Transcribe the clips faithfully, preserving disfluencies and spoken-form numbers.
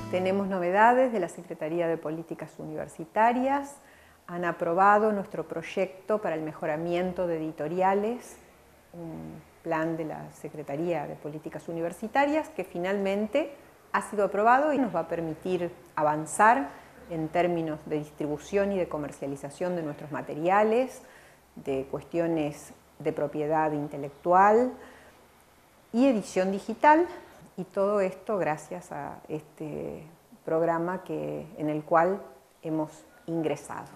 Tenemos novedades de la Secretaría de Políticas Universitarias. Han aprobado nuestro proyecto para el mejoramiento de editoriales, un plan de la Secretaría de Políticas Universitarias que finalmente ha sido aprobado y nos va a permitir avanzar en términos de distribución y de comercialización de nuestros materiales, de cuestiones de propiedad intelectual y edición digital, y todo esto gracias a este programa que, en el cual hemos ingresado.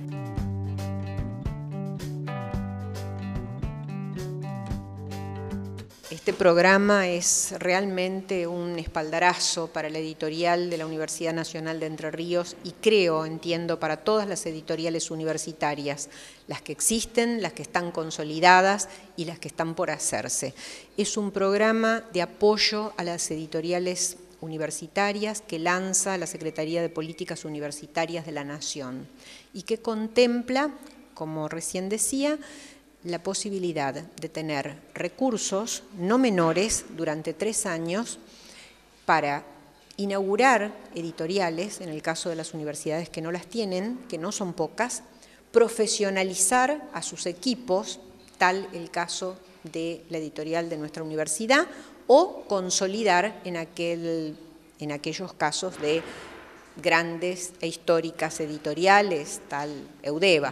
Este programa es realmente un espaldarazo para la editorial de la Universidad Nacional de Entre Ríos y creo, entiendo, para todas las editoriales universitarias, las que existen, las que están consolidadas y las que están por hacerse. Es un programa de apoyo a las editoriales universitarias que lanza la Secretaría de Políticas Universitarias de la Nación y que contempla, como recién decía, la posibilidad de tener recursos no menores durante tres años para inaugurar editoriales, en el caso de las universidades que no las tienen, que no son pocas, profesionalizar a sus equipos, tal el caso de la editorial de nuestra universidad, o consolidar en, aquel, en aquellos casos de grandes e históricas editoriales, tal Eudeva.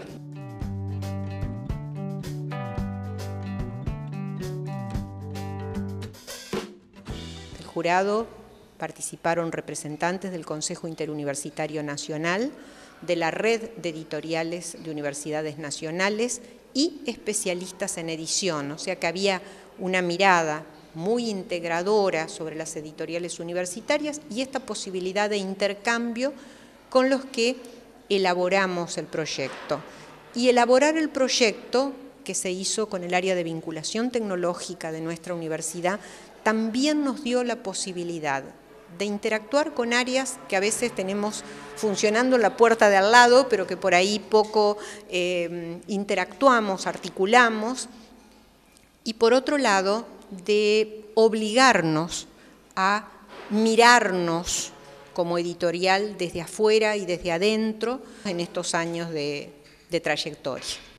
Jurado participaron representantes del Consejo Interuniversitario Nacional, de la Red de Editoriales de Universidades Nacionales y especialistas en edición, o sea que había una mirada muy integradora sobre las editoriales universitarias y esta posibilidad de intercambio con los que elaboramos el proyecto. Y elaborar el proyecto, que se hizo con el área de vinculación tecnológica de nuestra universidad, también nos dio la posibilidad de interactuar con áreas que a veces tenemos funcionando en la puerta de al lado, pero que por ahí poco eh, interactuamos, articulamos, y por otro lado, de obligarnos a mirarnos como editorial desde afuera y desde adentro en estos años de, de trayectoria.